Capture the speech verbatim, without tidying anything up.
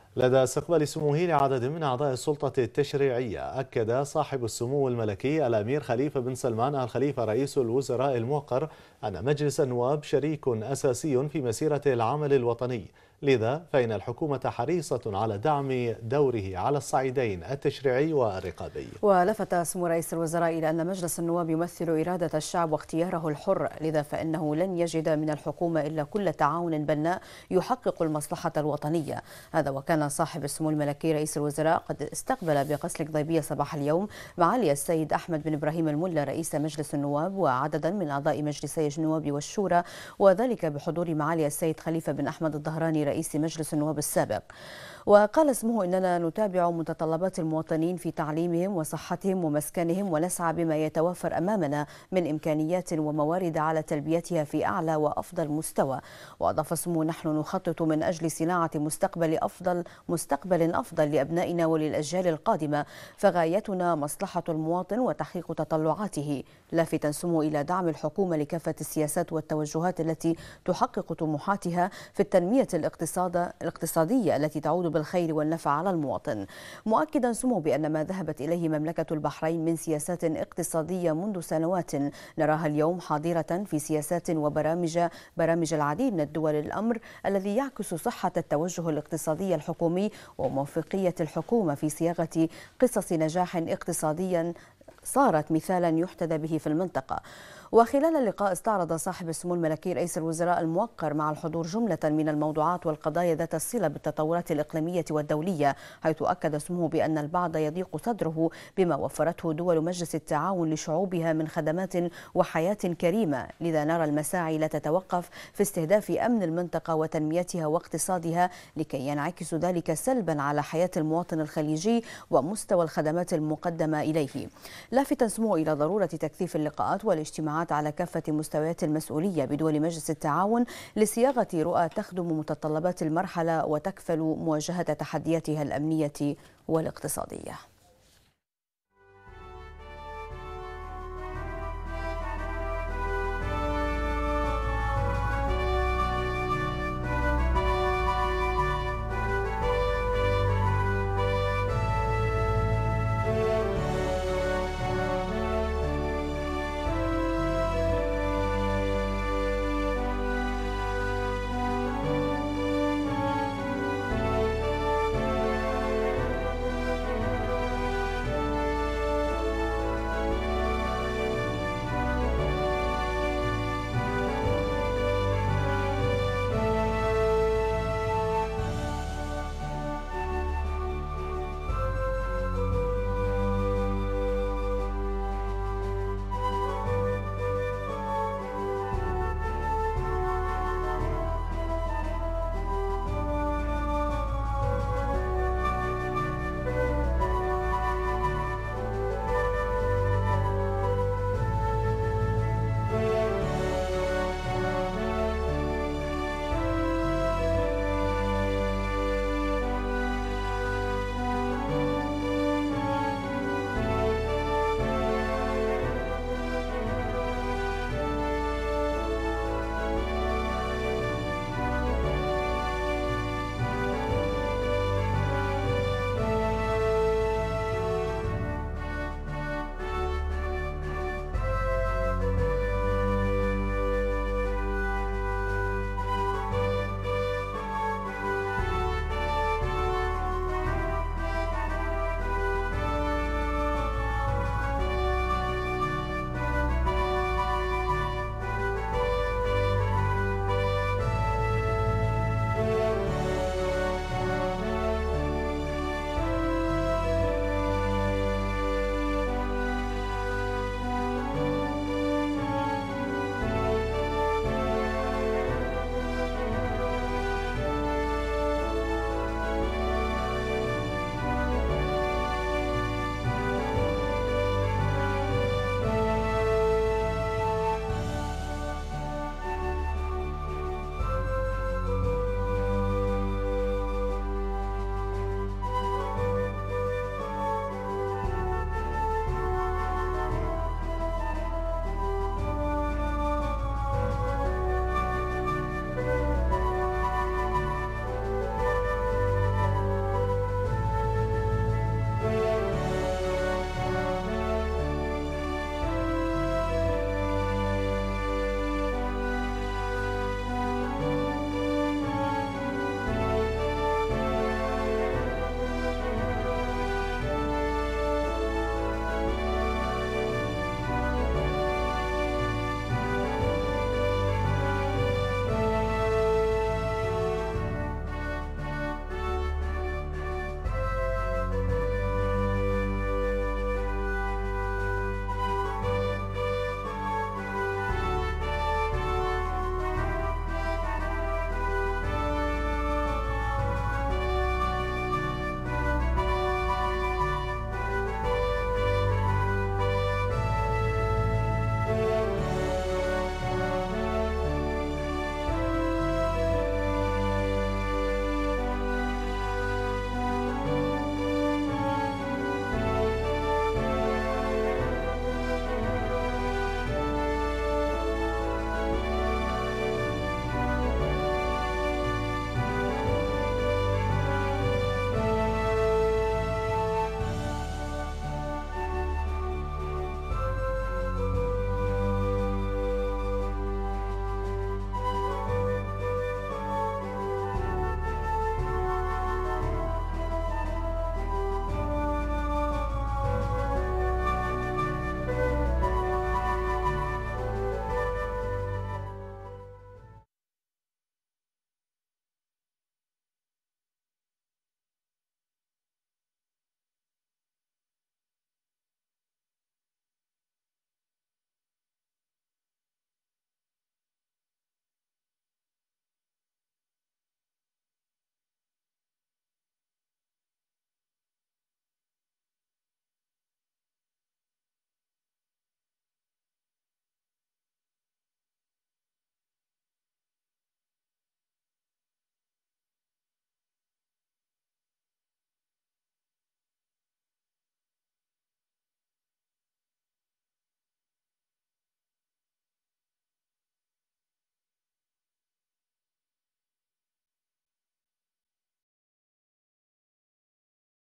لدى استقبال سموه لعدد من أعضاء السلطة التشريعية، أكد صاحب السمو الملكي الأمير خليفة بن سلمان آل خليفة رئيس الوزراء الموقر أن مجلس النواب شريك أساسي في مسيرة العمل الوطني، لذا فإن الحكومة حريصة على دعم دوره على الصعيدين التشريعي والرقابي. ولفت سمو رئيس الوزراء إلى أن مجلس النواب يمثل إرادة الشعب واختياره الحر، لذا فإنه لن يجد من الحكومة إلا كل تعاون بناء يحقق المصلحة الوطنية. هذا وكان صاحب السمو الملكي رئيس الوزراء قد استقبل بقصر قضيبية صباح اليوم معالي السيد أحمد بن إبراهيم الملا رئيس مجلس النواب وعددا من أعضاء مجلسي النواب والشورى، وذلك بحضور معالي السيد خليفة بن أحمد الظهراني رئيس مجلس النواب السابق. وقال اسمه إننا نتابع متطلبات المواطنين في تعليمهم وصحتهم ومسكنهم، ونسعى بما يتوفر أمامنا من إمكانيات وموارد على تلبيتها في أعلى وأفضل مستوى. وأضاف اسمه: نحن نخطط من أجل صناعة مستقبل أفضل مستقبل أفضل لأبنائنا وللأجيال القادمة، فغايتنا مصلحة المواطن وتحقيق تطلعاته، لافتا سمو إلى دعم الحكومة لكافة السياسات والتوجهات التي تحقق طموحاتها في التنمية الاقتصاد الاقتصادية التي تعود بالخير والنفع على المواطن، مؤكدا سمو بأن ما ذهبت إليه مملكة البحرين من سياسات اقتصادية منذ سنوات نراها اليوم حاضرة في سياسات وبرامج برامج العديد من الدول، الأمر الذي يعكس صحة التوجه الاقتصادي الحكومي وموفقية الحكومة في صياغة قصص نجاح اقتصادي صارت مثالا يحتذى به في المنطقة. وخلال اللقاء استعرض صاحب السمو الملكي رئيس الوزراء الموقر مع الحضور جملة من الموضوعات والقضايا ذات الصلة بالتطورات الإقليمية والدولية، حيث أكد سموه بأن البعض يضيق صدره بما وفرته دول مجلس التعاون لشعوبها من خدمات وحياة كريمة، لذا نرى المساعي لا تتوقف في استهداف أمن المنطقة وتنميتها واقتصادها، لكي ينعكس ذلك سلبا على حياة المواطن الخليجي ومستوى الخدمات المقدمة إليه، لافتا سموه إلى ضرورة تكثيف اللقاءات والاجتماعات على كافة مستويات المسؤولية بدول مجلس التعاون لصياغة رؤى تخدم متطلبات المرحلة وتكفل مواجهة تحدياتها الأمنية والاقتصادية.